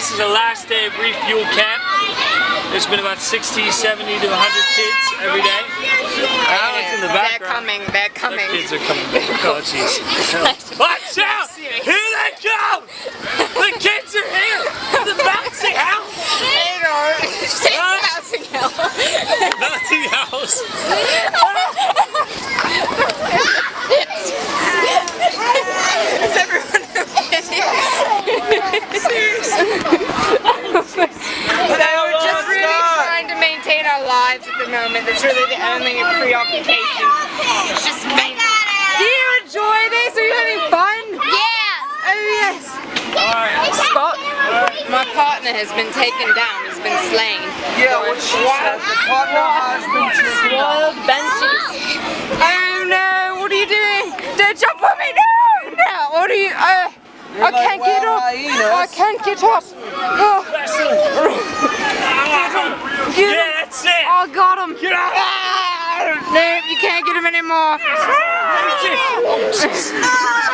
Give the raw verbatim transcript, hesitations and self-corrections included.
This is the last day of refuel camp. There's been about sixty, seventy to a hundred kids every day. Alex in the background. They're coming, they're coming. The kids are coming back. Oh jeez. Watch out! Here they come! The kids are here! The bouncy house! Hey, Lord. Say bouncing house. Bouncy house! Is everyone okay? Seriously. So we're just really trying to maintain our lives at the moment. That's really the only preoccupation. It's just me. Do you enjoy this? Are you having fun? Yeah! Oh yes. Spot, my partner has been taken down, has been slain. Yeah, what she said, the partner has been taken down. Wild benches. Oh no, what are you doing? Don't jump on me, no! No, what are you, uh, I can't get up. I can't get up. Oh. Get him. Yeah, that's it! Oh, got him. Get out! Ah, no, you can't get him anymore.